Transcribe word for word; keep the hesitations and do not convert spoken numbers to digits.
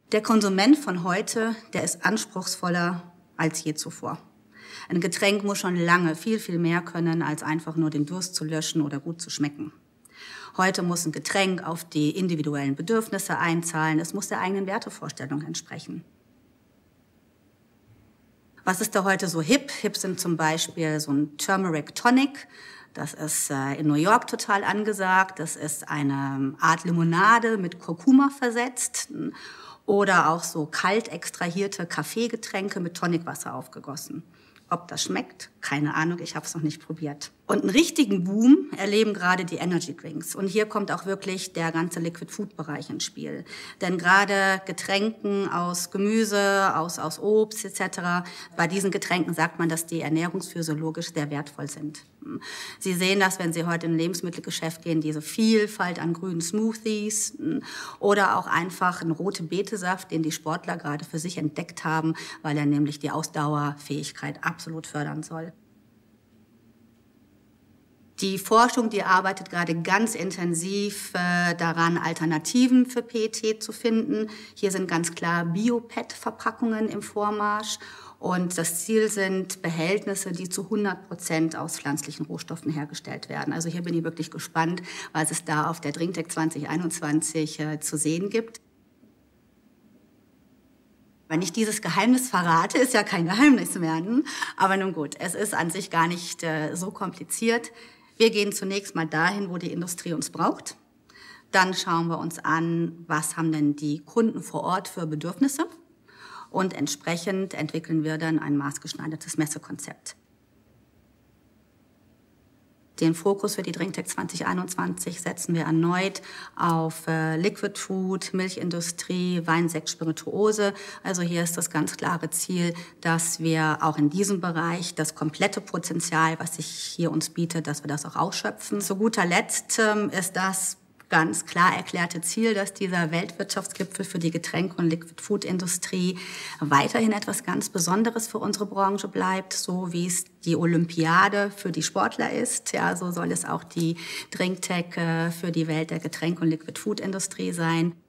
Der Konsument von heute, der ist anspruchsvoller als je zuvor. Ein Getränk muss schon lange viel, viel mehr können, als einfach nur den Durst zu löschen oder gut zu schmecken. Heute muss ein Getränk auf die individuellen Bedürfnisse einzahlen. Es muss der eigenen Wertevorstellung entsprechen. Was ist da heute so hip? Hip sind zum Beispiel so ein Turmeric Tonic. Das ist äh, in New York total angesagt. Das ist eine Art Limonade mit Kurkuma versetzt. Oder auch so kalt extrahierte Kaffeegetränke mit Tonicwasser aufgegossen. Ob das schmeckt? Keine Ahnung, ich habe es noch nicht probiert. Und einen richtigen Boom erleben gerade die Energy Drinks. Und hier kommt auch wirklich der ganze Liquid Food Bereich ins Spiel. Denn gerade Getränken aus Gemüse, aus, aus Obst et cetera, bei diesen Getränken sagt man, dass die ernährungsphysiologisch sehr wertvoll sind. Sie sehen das, wenn Sie heute in ein Lebensmittelgeschäft gehen, diese Vielfalt an grünen Smoothies oder auch einfach einen rote Betesaft, den die Sportler gerade für sich entdeckt haben, weil er nämlich die Ausdauerfähigkeit absolut fördern soll. Die Forschung, die arbeitet gerade ganz intensiv äh, daran, Alternativen für P E T zu finden. Hier sind ganz klar Bio-P E T-Verpackungen im Vormarsch. Und das Ziel sind Behältnisse, die zu hundert Prozent aus pflanzlichen Rohstoffen hergestellt werden. Also hier bin ich wirklich gespannt, was es da auf der DrinkTech zwanzig einundzwanzig äh, zu sehen gibt. Wenn ich dieses Geheimnis verrate, ist ja kein Geheimnis mehr. Aber nun gut, es ist an sich gar nicht äh, so kompliziert. Wir gehen zunächst mal dahin, wo die Industrie uns braucht. Dann schauen wir uns an, was haben denn die Kunden vor Ort für Bedürfnisse. Und entsprechend entwickeln wir dann ein maßgeschneidertes Messekonzept. Den Fokus für die DrinkTech zwanzig einundzwanzig setzen wir erneut auf äh, Liquid Food, Milchindustrie, Wein, Sekt, Spirituose. Also hier ist das ganz klare Ziel, dass wir auch in diesem Bereich das komplette Potenzial, was sich hier uns bietet, dass wir das auch ausschöpfen. Zu guter Letzt ähm, ist das ganz klar erklärte Ziel, dass dieser Weltwirtschaftsgipfel für die Getränke- und Liquid-Food-Industrie weiterhin etwas ganz Besonderes für unsere Branche bleibt, so wie es die Olympiade für die Sportler ist. Ja, so soll es auch die DrinkTech für die Welt der Getränke- und Liquid-Food-Industrie sein.